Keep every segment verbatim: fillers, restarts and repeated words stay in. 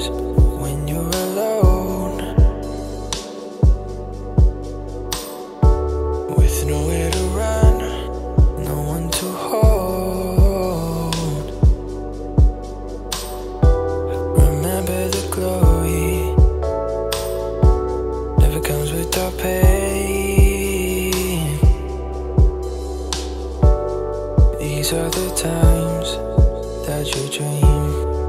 times when you're alone, with nowhere to run, no one to hold. Remember the glory never comes without pain. These are the times that you dream.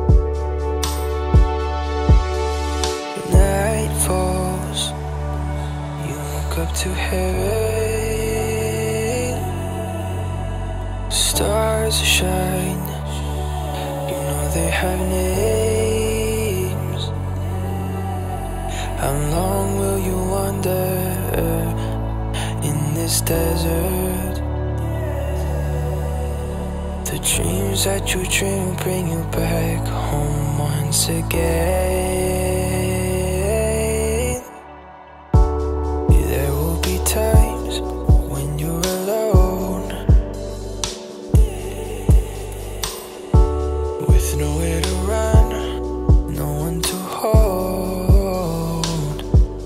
Night falls, you look up to heaven. Stars shine, you know they have names. How long will you wander in this desert? The dreams that you dream will bring you back home once again. There will be times when you're alone, with nowhere to run, no one to hold.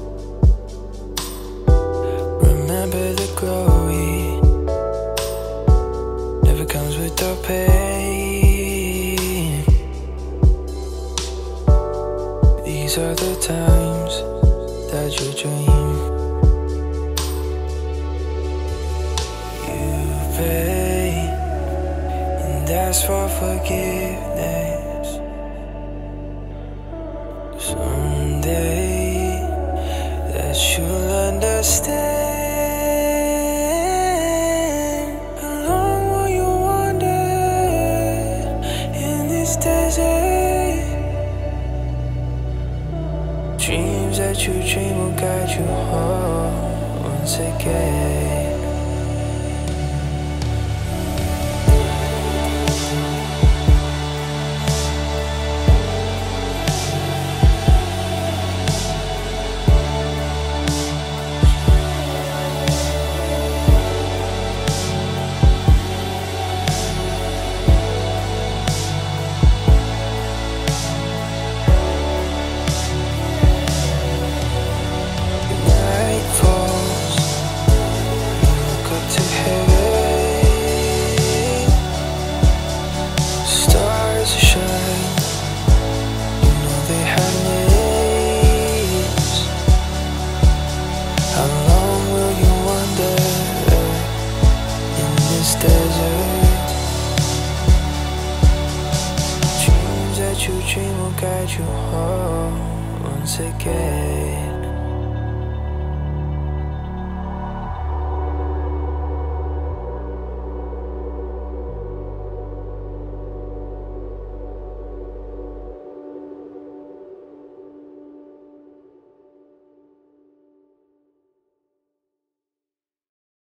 Remember the glory never comes without pain. These are the times that you dream. You pray and ask for forgiveness. Someday that you'll understand. Dreams that you dream will guide you home once again. Dreams that you dream will guide you home once again.